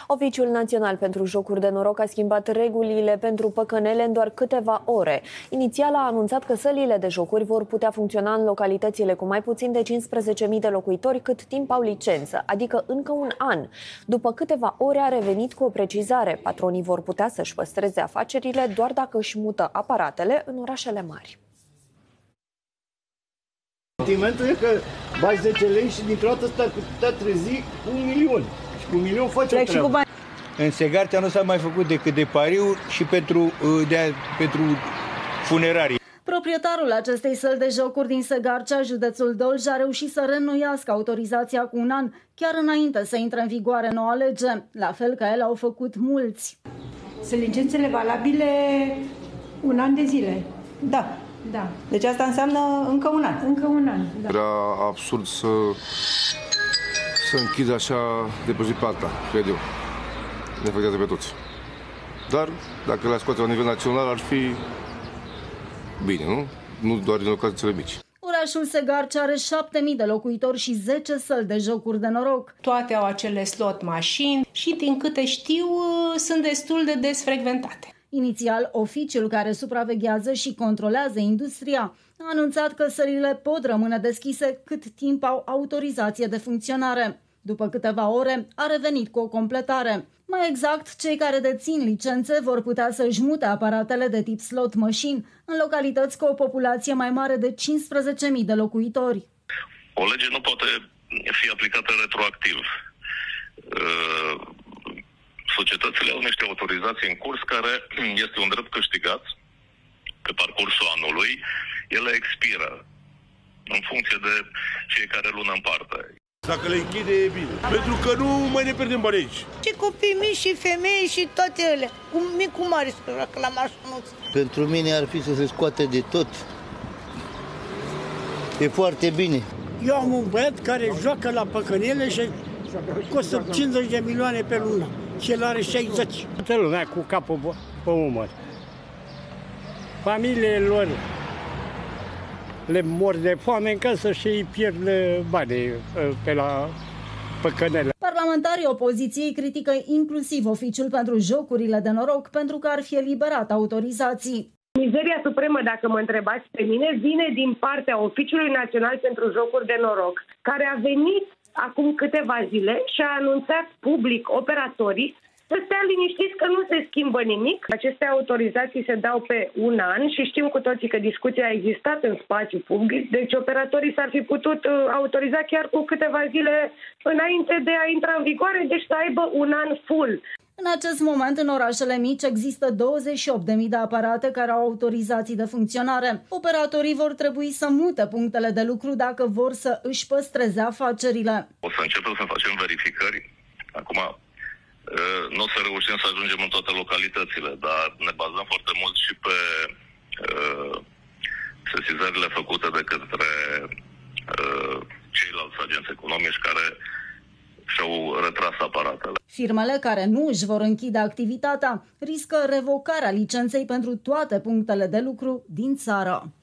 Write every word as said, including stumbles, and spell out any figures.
Oficiul Național pentru Jocuri de Noroc a schimbat regulile pentru păcănele în doar câteva ore. Inițial a anunțat că sălile de jocuri vor putea funcționa în localitățile cu mai puțin de cincisprezece mii de locuitori cât timp au licență, adică încă un an. După câteva ore a revenit cu o precizare. Patronii vor putea să-și păstreze afacerile doar dacă își mută aparatele în orașele mari. Sentimentul e că bagi zece lei și dintr-o dată te-ar putea trezi cu un milion. Și cu un milion faci o treabă. În Segartea nu s-a mai făcut decât de pariuri și pentru, de, pentru funerarii. Proprietarul acestei săli de jocuri din Segarcea, județul Dolj, a reușit să reînnoiască autorizația cu un an, chiar înainte să intre în vigoare noua lege, la fel ca el au făcut mulți. Sunt licențele valabile un an de zile. Da. Da. Deci asta înseamnă încă un an. Încă un an, da. Era absurd să, să închid așa de pe zi pe alta, cred eu. Ne afectează pe toți. Dar dacă le scoate la nivel național ar fi bine, nu? Nu doar din locațiile mici. Orașul Segarcea are șapte mii de locuitori și zece săli de jocuri de noroc. Toate au acele slot mașini și, din câte știu, sunt destul de des frecventate. Inițial, oficiul care supraveghează și controlează industria a anunțat că sălile pot rămâne deschise cât timp au autorizație de funcționare. După câteva ore, a revenit cu o completare. Mai exact, cei care dețin licențe vor putea să-și mute aparatele de tip slot machine în localități cu o populație mai mare de cincisprezece mii de locuitori. O lege nu poate fi aplicată retroactiv. Societățile au niște autorizații în curs care este un drept câștigat pe parcursul anului. Ele expiră în funcție de fiecare lună în parte. Dacă le închide, e bine. Pentru că nu mai ne pierdem bani aici. Și copii mici, și femei, și toate ele. Cu mic, cu mare, că la mașinuț. Pentru mine ar fi să se scoate de tot. E foarte bine. Eu am un băiat care joacă la păcănele și costă cincizeci de milioane pe lună. Și el are șaizeci. Toată lumea cu capul pe umăr. Familiile lor le mor de foame în casă și îi pierd banii pe la păcănele. Parlamentarii opoziției critică inclusiv oficiul pentru jocurile de noroc pentru că ar fi eliberat autorizații. Mizeria supremă, dacă mă întrebați pe mine, vine din partea Oficiului Național pentru Jocuri de Noroc, care a venit acum câteva zile și a anunțat public operatorii să stea liniștiți că nu se schimbă nimic. Aceste autorizații se dau pe un an și știm cu toții că discuția a existat în spațiu public, deci operatorii s-ar fi putut autoriza chiar cu câteva zile înainte de a intra în vigoare, deci să aibă un an full. În acest moment, în orașele mici, există douăzeci și opt de mii de aparate care au autorizații de funcționare. Operatorii vor trebui să mute punctele de lucru dacă vor să își păstreze afacerile. O să începem să facem verificări. Acum, nu o să reușim să ajungem în toate localitățile, dar ne bazăm foarte mult și pe uh, sesizările făcute de către uh, ceilalți agenți economici care și-au retras aparatele. Firmele care nu își vor închide activitatea riscă revocarea licenței pentru toate punctele de lucru din țară.